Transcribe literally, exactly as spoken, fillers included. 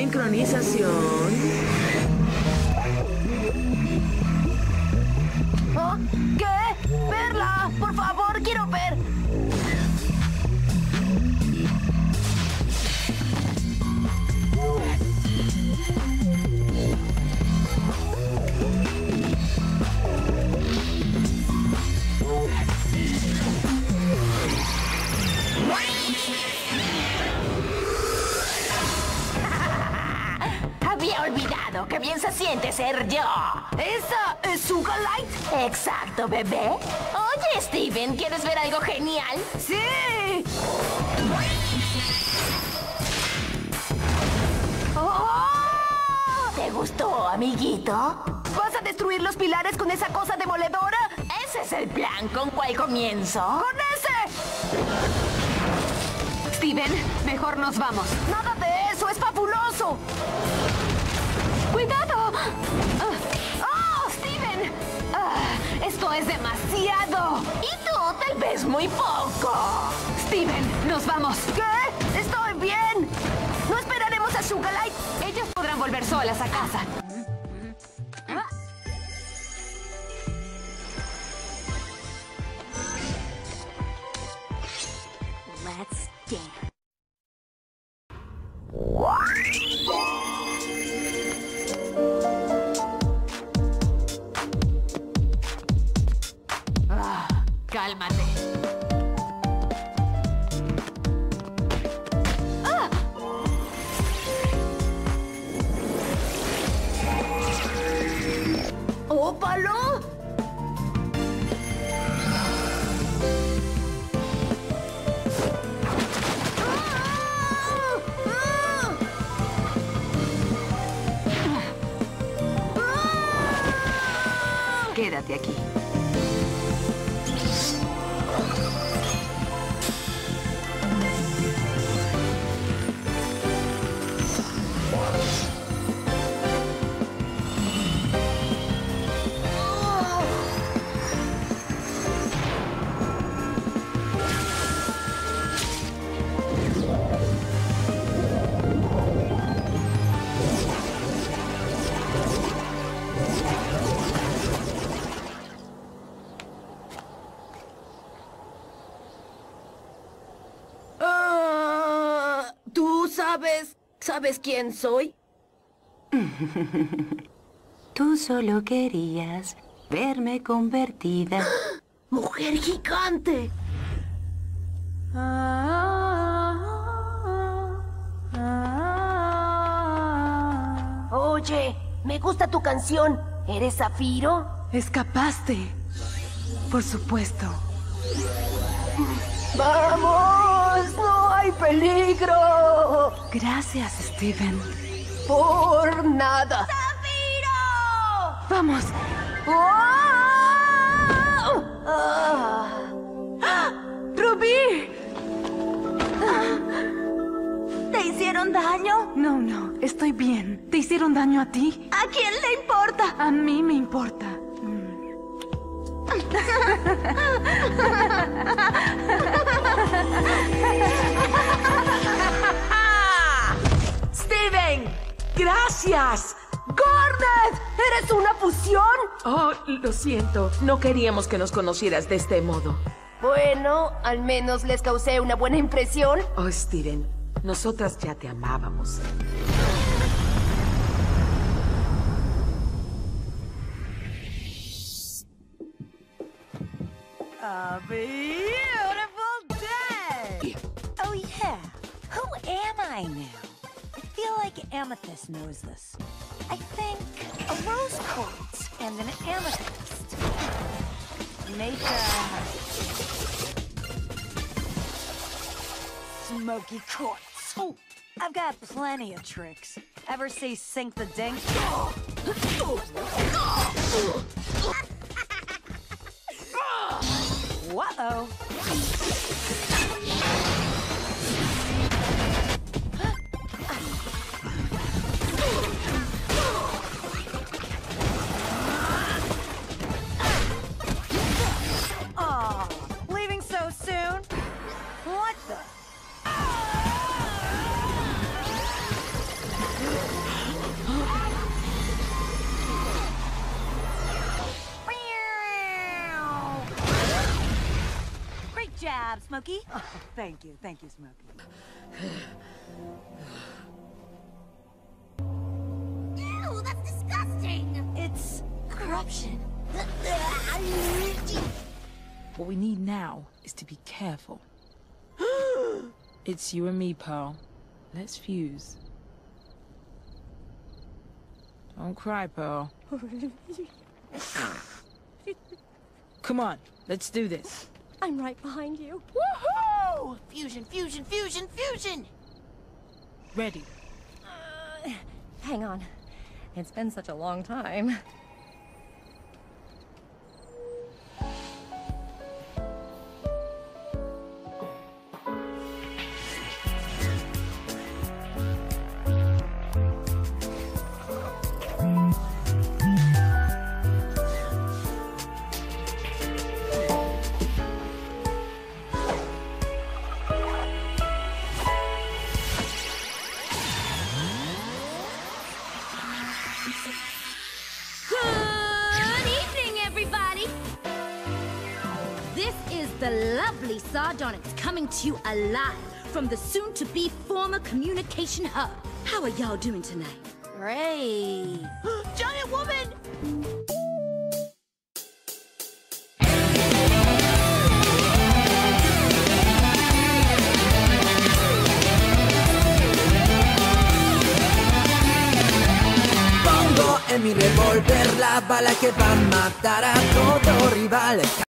sincronización. ¿Oh? ¿Qué? ¡Verla! ¡Por favor, quiero ver! Había olvidado que bien se siente ser yo. ¿Esa es Sugarlight? Exacto, bebé. Oye, Steven, ¿quieres ver algo genial? ¡Sí! ¡Oh! ¿Te gustó, amiguito? ¿Vas a destruir los pilares con esa cosa demoledora? Ese es el plan. ¿Con cuál comienzo? ¡Con ese! Steven, mejor nos vamos. ¡Nada de eso! ¡Es fabuloso! ¡Cuidado! Uh, ¡Oh, Steven! Uh, ¡Esto es demasiado! Y tú, tal vez muy poco. Steven, nos vamos. ¿Qué? ¡Estoy bien! ¿No esperaremos a Sugarlight? Ellas podrán volver solas a casa. Let's dance. Ah, cálmate. ¡Ah! ¡Ópalo! Quédate aquí. Ah, ¿Tú sabes? ¿Sabes quién soy? Tú solo querías verme convertida. ¡Mujer gigante! Oye, me gusta tu canción. ¿Eres Zafiro? Escapaste. Por supuesto. ¡Vamos! ¡No hay peligro! Gracias, Steven. ¡Por nada! ¡Zafiro! Vamos. ¡Oh! ¡Ah! ¡Rubí! ¿Te hicieron daño? No, no, estoy bien. ¿Te hicieron daño a ti? ¿A quién le importa? A mí me importa. Mm. ¡Steven! ¡Gracias! ¡Garnet! ¿Eres una fusión? Oh, lo siento. No queríamos que nos conocieras de este modo. Bueno, al menos les causé una buena impresión. Oh, Steven, nosotras ya te amábamos. A beautiful day! Oh, yeah. Who am I now? I feel like Amethyst knows this. I think a rose quartz and an amethyst make a smoky quartz. Oh, I've got plenty of tricks. Ever see Sink the Dink? Whoa! Aw, leaving so soon? What the? job, Smokey. Oh, thank you, thank you, Smokey. Ew, that's disgusting! It's corruption. What we need now is to be careful. It's you and me, Pearl. Let's fuse. Don't cry, Pearl. Come on, let's do this. I'm right behind you. Woohoo! Fusion, fusion, fusion, fusion! Ready. Uh, hang on. It's been such a long time. The lovely Sardonyx coming to you alive from the soon-to-be former communication hub. How are y'all doing tonight? Great. Giant woman! Pongo en mi revólver la bala que va a matar a todo rival.